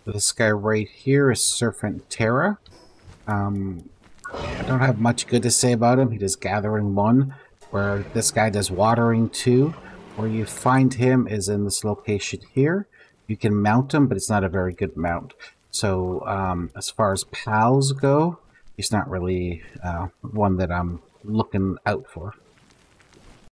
This guy right here is Surfent Terra. I don't have much good to say about him. He does Gathering 1, where this guy does Watering 2. Where you find him is in this location here. You can mount him, but it's not a very good mount. So as far as pals go, he's not really one that I'm looking out for.